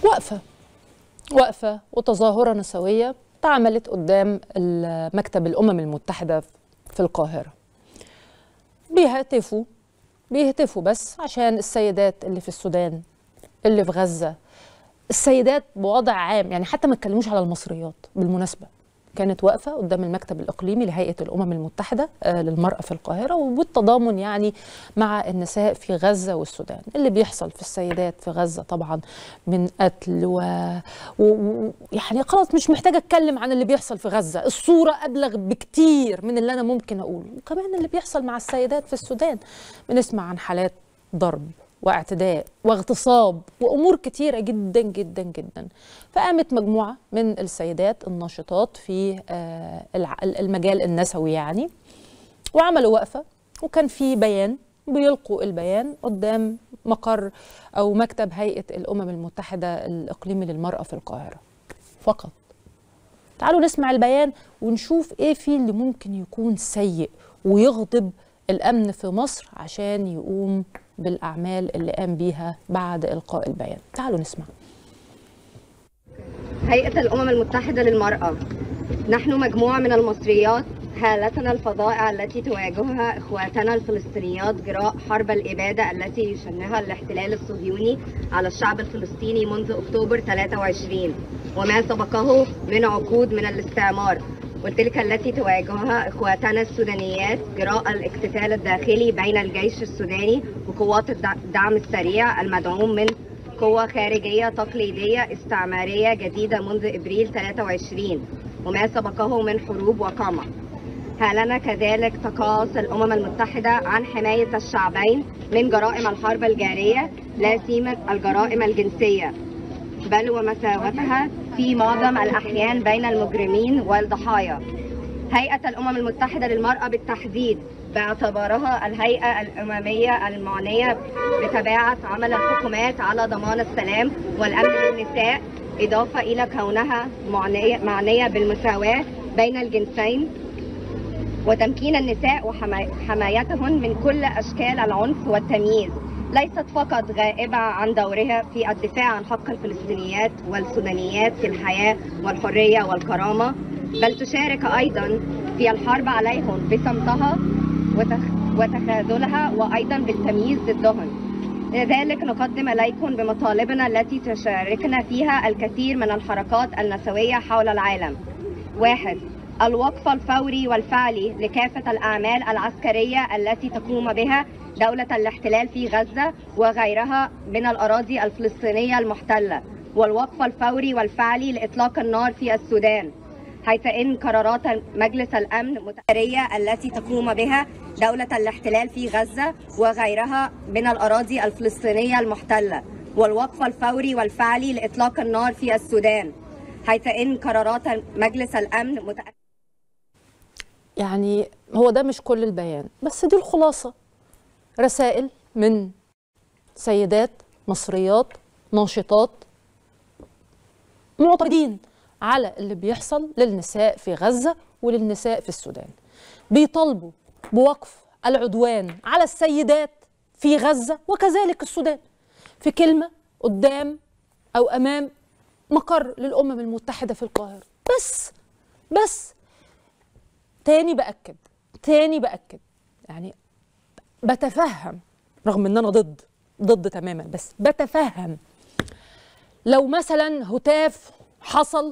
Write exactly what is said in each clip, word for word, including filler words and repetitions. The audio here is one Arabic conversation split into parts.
وقفة وقفة وتظاهرة نسوية اتعملت قدام مكتب الأمم المتحدة في القاهرة. بيهتفوا بيهتفوا بس عشان السيدات اللي في السودان، اللي في غزة، السيدات بوضع عام، يعني حتى ما اتكلموش على المصريات. بالمناسبة كانت واقفة قدام المكتب الإقليمي لهيئة الأمم المتحدة للمرأة في القاهرة، وبالتضامن يعني مع النساء في غزة والسودان. اللي بيحصل في السيدات في غزة طبعا من قتل و... و... يعني خلاص مش محتاجة أتكلم عن اللي بيحصل في غزة، الصورة أبلغ بكتير من اللي أنا ممكن أقوله. وكمان اللي بيحصل مع السيدات في السودان، بنسمع عن حالات ضرب واعتداء واغتصاب وأمور كتيرة جدا جدا جدا. فقامت مجموعة من السيدات الناشطات في المجال النسوي يعني، وعملوا وقفة، وكان في بيان بيلقوا البيان قدام مقر أو مكتب هيئة الأمم المتحدة الإقليمي للمرأة في القاهرة فقط. تعالوا نسمع البيان ونشوف إيه فيه اللي ممكن يكون سيء ويغضب الأمن في مصر عشان يقوم بالأعمال اللي قام بيها بعد إلقاء البيان. تعالوا نسمع. هيئة الأمم المتحدة للمرأة، نحن مجموعة من المصريات هالتنا الفظائع التي تواجهها إخواتنا الفلسطينيات جراء حرب الإبادة التي يشنها الاحتلال الصهيوني على الشعب الفلسطيني منذ أكتوبر ثلاثة وعشرين وما سبقه من عقود من الاستعمار، وتلك التي تواجهها إخواتنا السودانيات جراء الاقتتال الداخلي بين الجيش السوداني وقوات الدعم السريع المدعوم من قوة خارجية تقليدية استعمارية جديدة منذ إبريل ثلاثة وعشرين وما سبقه من حروب وقمع. هالنا كذلك تقاص الأمم المتحدة عن حماية الشعبين من جرائم الحرب الجارية، لا سيما الجرائم الجنسية، بل ومساواتها في معظم الأحيان بين المجرمين والضحايا. هيئة الأمم المتحدة للمرأة بالتحديد باعتبارها الهيئة الأممية المعنية بتباعة عمل الحكومات على ضمان السلام والأمن للنساء، إضافة إلى كونها معنية, معنية بالمساواة بين الجنسين وتمكين النساء وحمايتهن من كل أشكال العنف والتمييز، ليست فقط غائبة عن دورها في الدفاع عن حق الفلسطينيات والسودانيات في الحياة والحرية والكرامة، بل تشارك أيضا في الحرب عليهم بصمتها وتخاذلها وأيضا بالتمييز ضدهم. لذلك نقدم إليكم بمطالبنا التي تشاركنا فيها الكثير من الحركات النسوية حول العالم. واحد، الوقف الفوري والفعلي لكافة الأعمال العسكرية التي تقوم بها دولة الاحتلال في غزة وغيرها من الأراضي الفلسطينية المحتلة، والوقف الفوري والفعلي لإطلاق النار في السودان، حيث إن قرارات مجلس الأمن المتحرية التي تقوم بها دولة الاحتلال في غزة وغيرها من الأراضي الفلسطينية المحتلة، والوقف الفوري والفعلي لإطلاق النار في السودان، حيث إن قرارات مجلس الأمن متأكد. يعني هو ده مش كل البيان، بس دي الخلاصة. رسائل من سيدات مصريات ناشطات معترضين على اللي بيحصل للنساء في غزة وللنساء في السودان، بيطالبوا بوقف العدوان على السيدات في غزة وكذلك السودان، في كلمة قدام أو أمام مقر للأمم المتحدة في القاهرة. بس بس تاني بأكد تاني بأكد يعني بتفهم، رغم ان انا ضد ضد تماما، بس بتفهم لو مثلا هتاف حصل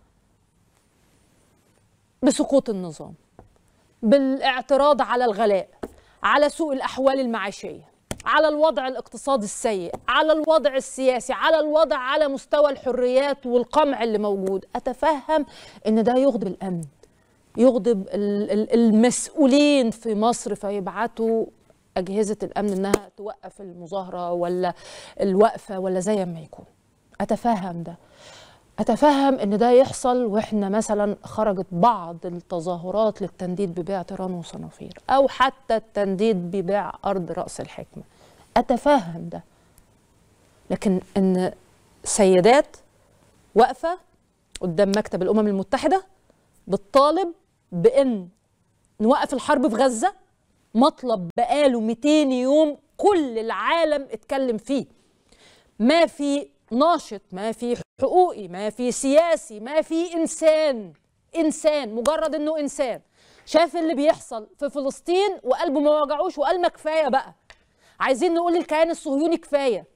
بسقوط النظام، بالاعتراض على الغلاء، على سوء الأحوال المعيشية، على الوضع الاقتصادي السيء، على الوضع السياسي، على الوضع على مستوى الحريات والقمع اللي موجود، أتفهم إن ده يغضب الأمن، يغضب المسؤولين في مصر، فيبعتوا أجهزة الأمن إنها توقف المظاهرة ولا الوقفة ولا زي ما يكون. أتفهم ده، أتفهم إن ده يحصل وإحنا مثلا خرجت بعض التظاهرات للتنديد ببيع تيران وصنافير، أو حتى التنديد ببيع أرض رأس الحكمة. أتفهم ده، لكن إن سيدات واقفة قدام مكتب الأمم المتحدة بتطالب بإن نوقف الحرب في غزة، مطلب بقاله مئتين يوم كل العالم اتكلم فيه، ما في ناشط، ما في حقوقي، ما في سياسي، ما في إنسان. إنسان مجرد إنه إنسان شاف اللي بيحصل في فلسطين وقلبه ما وجعوش وقال ما كفاية بقى، عايزين نقول للكيان الصهيوني كفاية.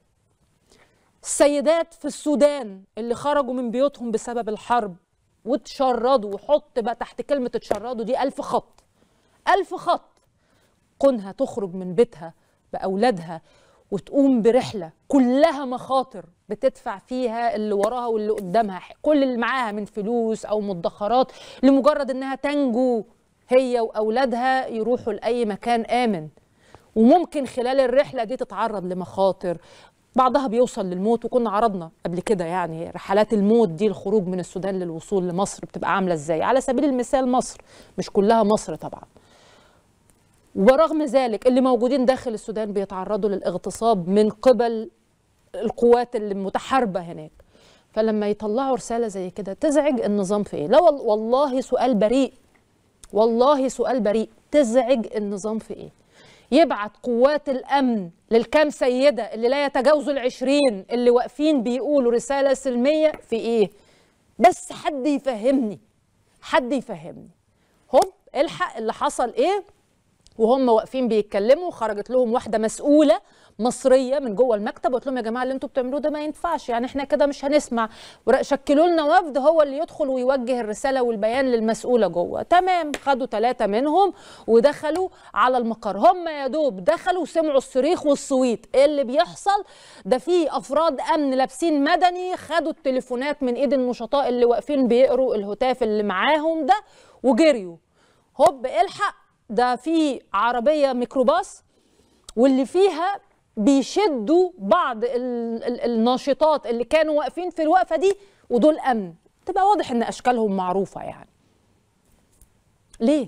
السيدات في السودان اللي خرجوا من بيوتهم بسبب الحرب واتشردوا، وحط بقى تحت كلمة اتشردوا دي ألف خط، ألف خط. كونها تخرج من بيتها بأولادها وتقوم برحلة كلها مخاطر بتدفع فيها اللي وراها واللي قدامها كل اللي معاها من فلوس أو مدخرات لمجرد إنها تنجو هي وأولادها يروحوا لأي مكان آمن، وممكن خلال الرحلة دي تتعرض لمخاطر، بعضها بيوصل للموت. وكنا عرضنا قبل كده يعني رحلات الموت دي، الخروج من السودان للوصول لمصر بتبقى عاملة ازاي. على سبيل المثال مصر، مش كلها مصر طبعا. ورغم ذلك اللي موجودين داخل السودان بيتعرضوا للاغتصاب من قبل القوات اللي متحاربة هناك. فلما يطلعوا رسالة زي كده تزعج النظام في ايه؟ لا والله سؤال بريء، والله سؤال بريء. تزعج النظام في ايه؟ يبعت قوات الأمن للكام سيدة اللي لا يتجاوزوا العشرين اللي واقفين بيقولوا رسالة سلمية في إيه؟ بس حد يفهمني، حد يفهمني. هوب الحق اللي حصل إيه؟ وهم واقفين بيتكلموا خرجت لهم واحدة مسؤولة مصرية من جوه المكتب وقلت لهم يا جماعة اللي انتوا بتعملوه ده ما ينفعش، يعني احنا كده مش هنسمع. شكلوا لنا وفد هو اللي يدخل ويوجه الرسالة والبيان للمسؤولة جوه. تمام، خدوا ثلاثة منهم ودخلوا على المقر. هم يا دوب دخلوا وسمعوا الصريخ والصويت. ايه اللي بيحصل؟ ده في افراد امن لابسين مدني خدوا التليفونات من ايد النشطاء اللي واقفين بيقروا الهتاف اللي معاهم ده وجريوا. هوب الحق، ده في عربية ميكروباص واللي فيها بيشدوا بعض ال ال الناشطات اللي كانوا واقفين في الوقفة دي، ودول أمن. تبقى واضح إن أشكالهم معروفة يعني. ليه؟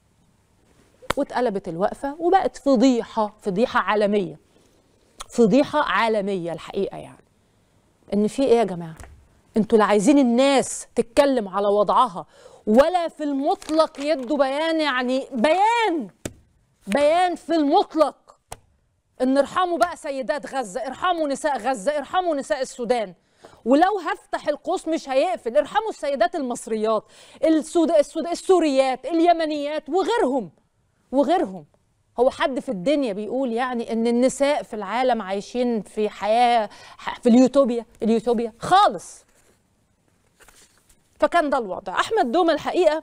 واتقلبت الوقفة وبقت فضيحة، فضيحة عالمية، فضيحة عالمية الحقيقة. يعني إن في إيه يا جماعة؟ أنتوا لا عايزين الناس تتكلم على وضعها ولا في المطلق يدوا بيان، يعني بيان بيان في المطلق ان ارحموا بقى سيدات غزة، ارحموا نساء غزة، ارحموا نساء السودان. ولو هفتح القوس مش هيقفل، ارحموا السيدات المصريات، السود... السود... السوريات، اليمنيات وغيرهم وغيرهم. هو حد في الدنيا بيقول يعني ان النساء في العالم عايشين في حياة في اليوتوبيا؟ اليوتوبيا خالص. فكان ده الوضع. احمد دومة الحقيقة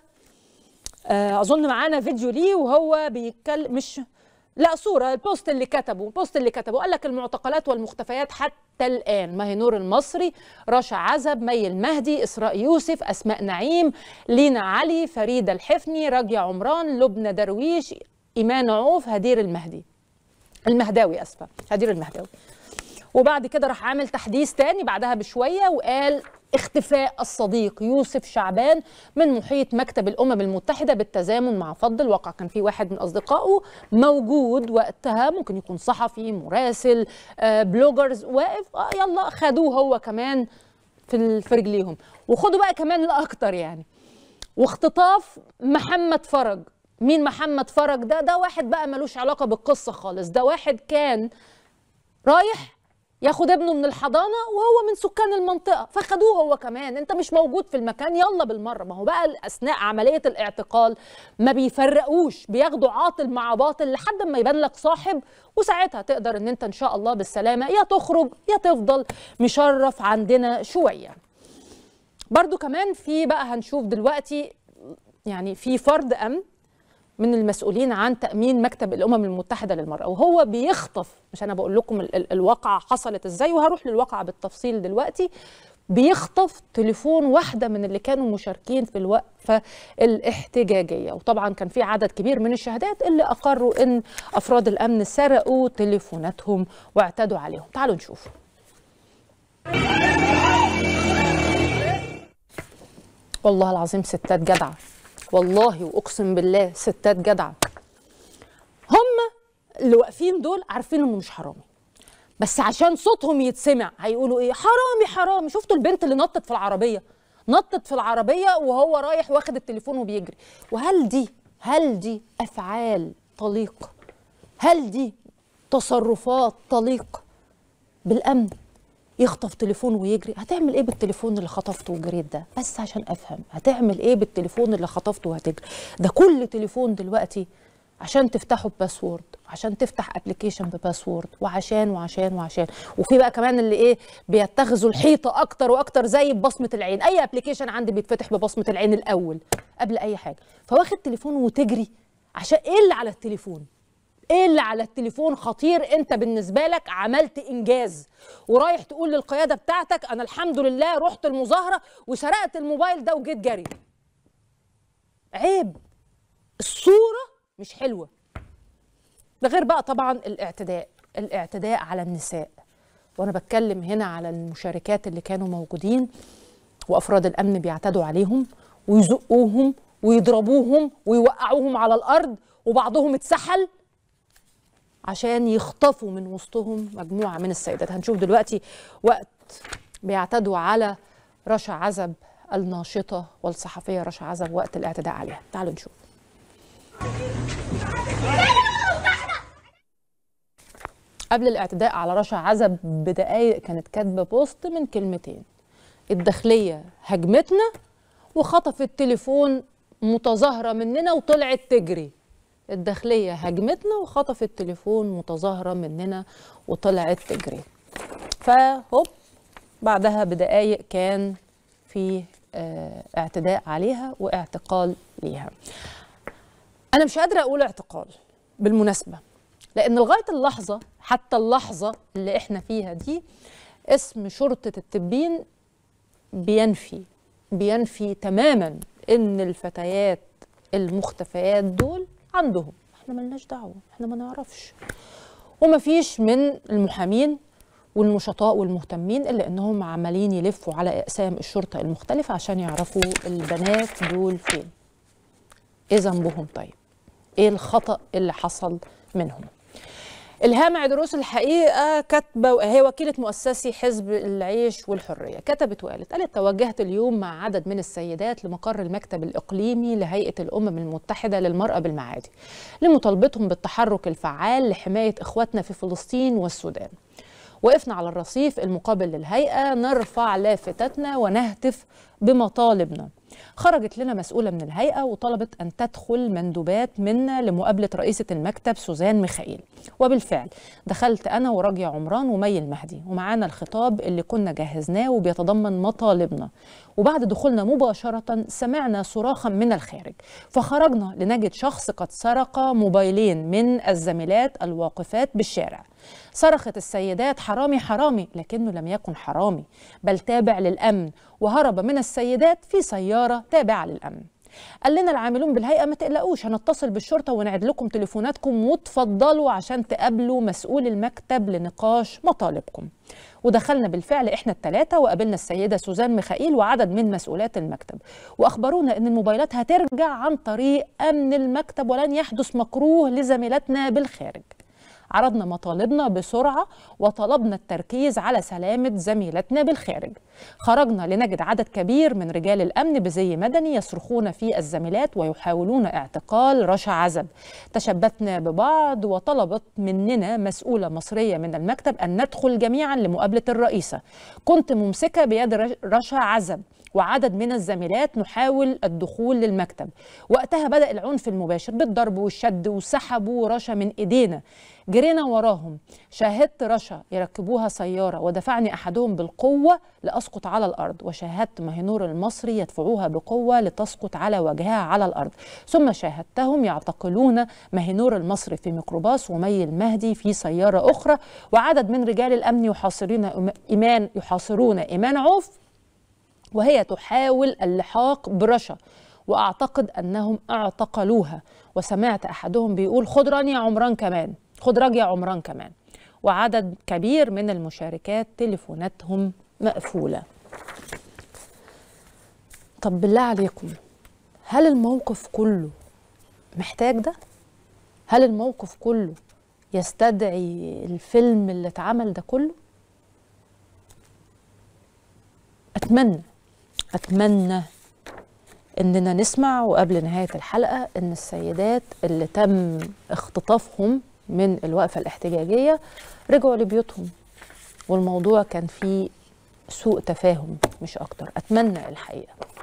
اظن معانا فيديو ليه وهو بيتكلم، مش لا صورة، البوست اللي كتبه، البوست اللي كتبه قال لك المعتقلات والمختفيات حتى الآن: ماهنور المصري، رشا عزب، مي المهدي، إسراء يوسف، أسماء نعيم، لينا علي، فريدة الحفني، راجية عمران، لبنى درويش، إيمان عوف، هدير المهدي المهداوي أسفة هدير المهداوي. وبعد كده راح عامل تحديث تاني بعدها بشوية وقال: اختفاء الصديق يوسف شعبان من محيط مكتب الأمم المتحدة بالتزامن مع فض الواقع. كان في واحد من أصدقائه موجود وقتها، ممكن يكون صحفي، مراسل، آه، بلوجرز، واقف. آه يلا خدوه هو كمان في في رجليهم. وخدوا بقى كمان الأكتر يعني. واختطاف محمد فرج. مين محمد فرج ده؟ ده واحد بقى ملوش علاقة بالقصة خالص. ده واحد كان رايح ياخد ابنه من الحضانة وهو من سكان المنطقة، فخدوه هو كمان. انت مش موجود في المكان، يلا بالمرة. ما هو بقى أثناء عملية الاعتقال ما بيفرقوش، بياخدوا عاطل مع باطل لحد ما يبان لك صاحب، وساعتها تقدر ان انت ان شاء الله بالسلامة يا تخرج يا تفضل مشرف عندنا شوية. برضو كمان في بقى هنشوف دلوقتي يعني في فرد أمن من المسؤولين عن تأمين مكتب الأمم المتحدة للمرأة، وهو بيخطف، مش أنا بقول لكم ال ال الواقعة حصلت إزاي وهروح للواقعة بالتفصيل دلوقتي، بيخطف تليفون واحدة من اللي كانوا مشاركين في الوقفة الاحتجاجية. وطبعا كان في عدد كبير من الشهادات اللي أقروا إن أفراد الأمن سرقوا تليفوناتهم واعتدوا عليهم. تعالوا نشوف. والله العظيم ستات جدعة، والله واقسم بالله ستات جدعه. هم اللي واقفين دول عارفين انه مش حرامي، بس عشان صوتهم يتسمع هيقولوا ايه؟ حرامي حرامي. شفتوا البنت اللي نطت في العربيه؟ نطت في العربيه وهو رايح واخد التليفون وبيجري. وهل دي هل دي افعال تليق؟ هل دي تصرفات تليق بالامن؟ يخطف تليفون ويجري. هتعمل ايه بالتليفون اللي خطفته وجريت ده؟ بس عشان افهم، هتعمل ايه بالتليفون اللي خطفته وهتجري؟ ده كل تليفون دلوقتي عشان تفتحه بباسورد، عشان تفتح ابلكيشن بباسورد، وعشان وعشان وعشان وفي بقى كمان اللي ايه بيتخذوا الحيطه اكتر واكتر زي ببصمه العين. اي ابلكيشن عندي بيتفتح ببصمه العين الاول قبل اي حاجه. فواخد تليفون وتجري عشان ايه اللي على التليفون؟ ايه اللي على التليفون خطير انت بالنسبه لك عملت انجاز ورايح تقول للقياده بتاعتك انا الحمد لله رحت المظاهره وسرقت الموبايل ده وجيت جري؟ عيب، الصوره مش حلوه. ده غير بقى طبعا الاعتداء، الاعتداء على النساء. وانا بتكلم هنا على المشاركات اللي كانوا موجودين وافراد الامن بيعتدوا عليهم ويزقوهم ويضربوهم ويوقعوهم على الارض، وبعضهم اتسحل عشان يخطفوا من وسطهم مجموعه من السيدات. هنشوف دلوقتي وقت بيعتدوا على رشا عزب الناشطه والصحفيه رشا عزب وقت الاعتداء عليها. تعالوا نشوف. قبل الاعتداء على رشا عزب بدقايق كانت كاتبه بوست من كلمتين: الداخليه هجمتنا وخطفت تليفون متظاهره مننا وطلعت تجري. الداخليه هجمتنا وخطفت تليفون متظاهره مننا وطلعت تجري. فهوب بعدها بدقايق كان في اه اعتداء عليها واعتقال ليها. انا مش قادره اقول اعتقال بالمناسبه، لأن لغاية اللحظة، حتى اللحظة اللي احنا فيها دي، اسم شرطة التبين بينفي بينفي تماما إن الفتيات المختفيات دول عندهم. احنا ملناش دعوة، احنا ما نعرفش. ومفيش من المحامين والنشطاء والمهتمين إلا إنهم عمالين يلفوا على أقسام الشرطة المختلفة عشان يعرفوا البنات دول فين. إيه ذنبهم طيب؟ إيه الخطأ اللي حصل منهم؟ إلهام عيدروس الحقيقة كاتبة، وهي وكيلة مؤسسي حزب العيش والحرية، كتبت وقالت قالت توجهت اليوم مع عدد من السيدات لمقر المكتب الإقليمي لهيئة الأمم المتحدة للمرأة بالمعادي لمطالبتهم بالتحرك الفعال لحماية إخواتنا في فلسطين والسودان. وقفنا على الرصيف المقابل للهيئة نرفع لافتتنا ونهتف بمطالبنا. خرجت لنا مسؤولة من الهيئة وطلبت أن تدخل مندوبات منا لمقابلة رئيسة المكتب سوزان ميخائيل. وبالفعل دخلت أنا وراجية عمران ومي المهدي ومعانا الخطاب اللي كنا جهزناه وبيتضمن مطالبنا. وبعد دخولنا مباشرة سمعنا صراخا من الخارج، فخرجنا لنجد شخص قد سرق موبايلين من الزميلات الواقفات بالشارع. صرخت السيدات حرامي حرامي، لكنه لم يكن حرامي بل تابع للأمن، وهرب من السيدات في سيارة تابعة للأمن. قال لنا العاملون بالهيئة ما تقلقوش، هنتصل بالشرطة ونعد لكم تليفوناتكم وتفضلوا عشان تقابلوا مسؤول المكتب لنقاش مطالبكم. ودخلنا بالفعل احنا الثلاثة وقابلنا السيدة سوزان ميخائيل وعدد من مسؤولات المكتب، واخبرونا ان الموبايلات هترجع عن طريق امن المكتب ولن يحدث مكروه لزميلاتنا بالخارج. عرضنا مطالبنا بسرعة وطلبنا التركيز على سلامة زميلتنا بالخارج. خرجنا لنجد عدد كبير من رجال الأمن بزي مدني يصرخون في الزميلات ويحاولون اعتقال رشا عزب. تشبثنا ببعض وطلبت مننا مسؤولة مصرية من المكتب أن ندخل جميعا لمقابلة الرئيسة. كنت ممسكة بيد رشا عزب وعدد من الزميلات نحاول الدخول للمكتب. وقتها بدأ العنف المباشر بالضرب والشد وسحبوا رشا من إيدينا. جرينا وراهم، شاهدت رشا يركبوها سيارة ودفعني أحدهم بالقوة لأسقط على الأرض، وشاهدت مهنور المصري يدفعوها بقوة لتسقط على وجهها على الأرض، ثم شاهدتهم يعتقلون مهنور المصري في ميكروباص ومي المهدي في سيارة أخرى، وعدد من رجال الأمن يحاصرون إيمان يحاصرون إيمان عوف وهي تحاول اللحاق برشا، وأعتقد أنهم اعتقلوها. وسمعت أحدهم بيقول خد رانيا عمران كمان، خد راجية عمران كمان. وعدد كبير من المشاركات تليفوناتهم مقفولة. طب بالله عليكم، هل الموقف كله محتاج ده؟ هل الموقف كله يستدعي الفيلم اللي اتعمل ده كله؟ أتمنى أتمنى إننا نسمع وقبل نهاية الحلقة إن السيدات اللي تم اختطافهم من الوقفة الاحتجاجية رجعوا لبيوتهم والموضوع كان فيه سوء تفاهم مش اكتر. اتمنى الحقيقه